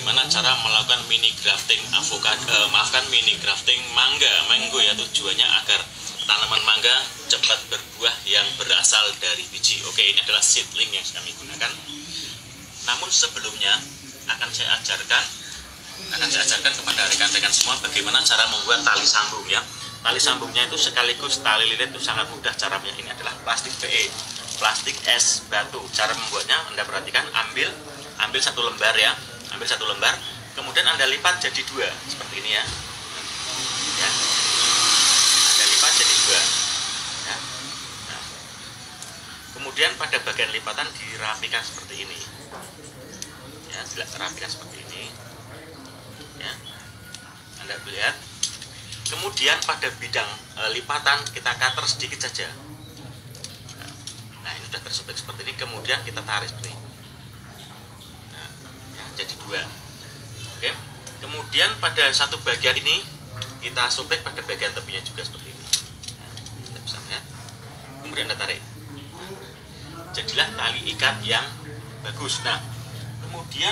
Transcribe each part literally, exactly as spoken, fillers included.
bagaimana cara melakukan mini grafting avocado, eh, maafkan mini grafting mangga, mango ya, tujuannya agar tanaman mangga cepat berbuah yang berasal dari biji. Oke, ini adalah seedling yang kami gunakan. Namun sebelumnya akan saya ajarkan, akan saya ajarkan kepada rekan-rekan semua bagaimana cara membuat tali sambung ya. Tali sambungnya itu sekaligus tali lilit itu sangat mudah caranya. Ini adalah plastik P E, plastik es batu. Cara membuatnya Anda perhatikan, ambil ambil satu lembar ya, ambil satu lembar, kemudian Anda lipat jadi dua seperti ini ya. Ya. Anda lipat jadi dua. Ya. Nah. Kemudian pada bagian lipatan dirapikan seperti ini. Ya, dirapikan seperti ini. Ya. Anda lihat. Kemudian pada bidang e, lipatan kita cutter sedikit saja. Nah, ini sudah tersobek seperti ini. Kemudian kita tarik seperti ini. Nah, ya, jadi dua. Oke. Kemudian pada satu bagian ini kita sobek pada bagian tepinya juga seperti ini. Nah, kita bisa melihat. Kemudian kita tarik. Jadilah tali ikat yang bagus. Nah, kemudian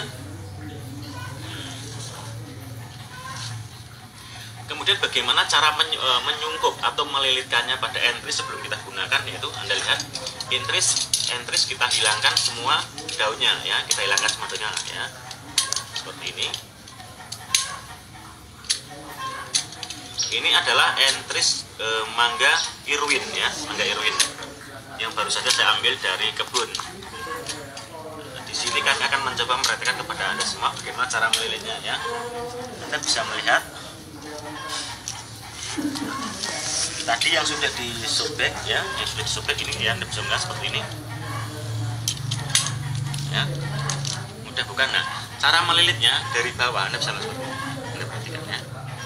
Kemudian bagaimana cara menyungkup atau melilitkannya pada entris sebelum kita gunakan, yaitu Anda lihat entris entris kita hilangkan semua daunnya ya, kita hilangkan semua daunnya ya. Seperti ini. Ini adalah entris e, mangga Irwin ya, mangga Irwin yang baru saja saya ambil dari kebun. Di sini kami akan mencoba memperhatikan kepada Anda semua bagaimana cara melilitnya ya. Anda bisa melihat tadi yang sudah disobek ya, yang sudah disobek ini ya, Anda bisa melihat seperti ini ya, mudah bukan? Nah, cara melilitnya dari bawah Anda bisa melihat seperti ini. Anda perhatikan ya.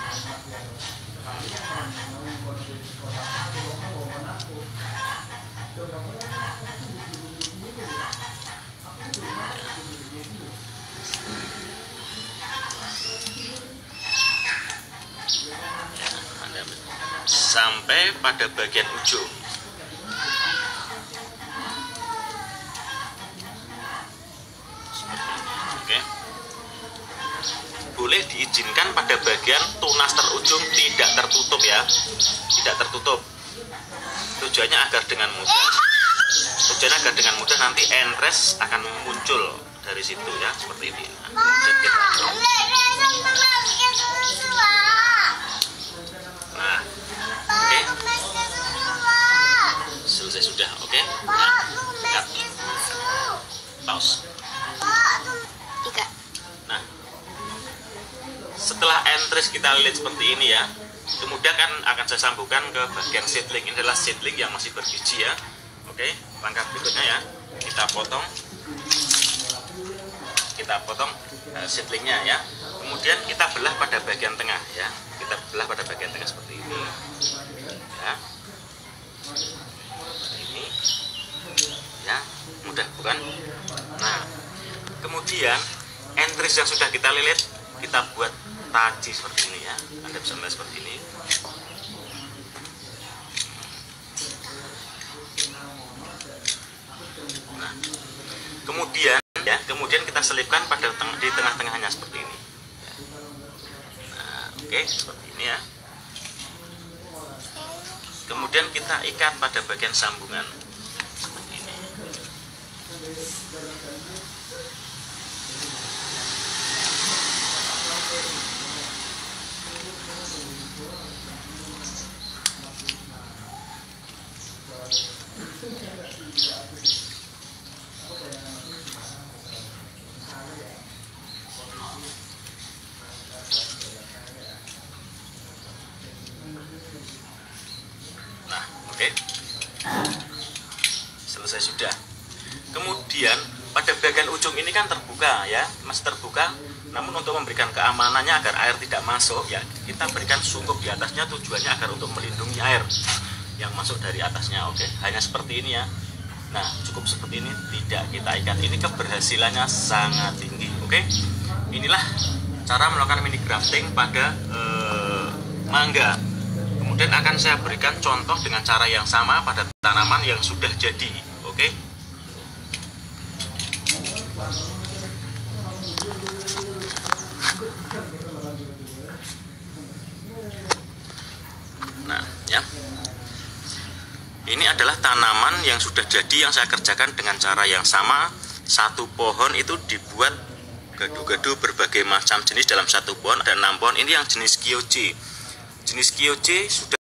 Sampai pada bagian ujung. Oke. Boleh diizinkan pada bagian tunas terujung tidak tertutup ya, tidak tertutup. Tujuannya agar dengan mudah, tujuannya agar dengan mudah nanti entris akan muncul dari situ ya, seperti ini. Nah, nah. Oke, selesai sudah. Oke, nah, pause. Nah, setelah entris kita lilit seperti ini ya, kemudian kan akan saya sambungkan ke bagian seedling. Ini adalah seedling yang masih berbiji ya. Oke, langkah berikutnya ya, kita potong, kita potong uh, seedlingnya ya. Kemudian kita belah pada bagian tengah ya, kita belah pada bagian tengah seperti ini. Ya, ini ya, mudah bukan? Nah, kemudian entris yang sudah kita lilit kita buat taji seperti ini ya. Anda bisa melihat seperti ini. Nah, kemudian ya, kemudian kita selipkan pada teng di tengah-tengahnya seperti ini. Nah, oke, seperti ini ya. Kemudian kita ikat pada bagian sambungan seperti ini. Selesai sudah. Kemudian pada bagian ujung ini kan terbuka ya, masih terbuka. Namun untuk memberikan keamanannya agar air tidak masuk ya, kita berikan sungkup di atasnya, tujuannya agar untuk melindungi air yang masuk dari atasnya. Oke, hanya seperti ini ya. Nah, cukup seperti ini, tidak kita ikat. Ini keberhasilannya sangat tinggi. Oke, inilah cara melakukan mini grafting pada eh, mangga. Kemudian akan saya berikan contoh dengan cara yang sama pada tanaman yang sudah jadi. Oke. Nah, ya. Ini adalah tanaman yang sudah jadi yang saya kerjakan dengan cara yang sama. Satu pohon itu dibuat gadu-gadu berbagai macam jenis dalam satu pohon, ada enam pohon. Ini yang jenis Kyoji. Jenis Kyoji sudah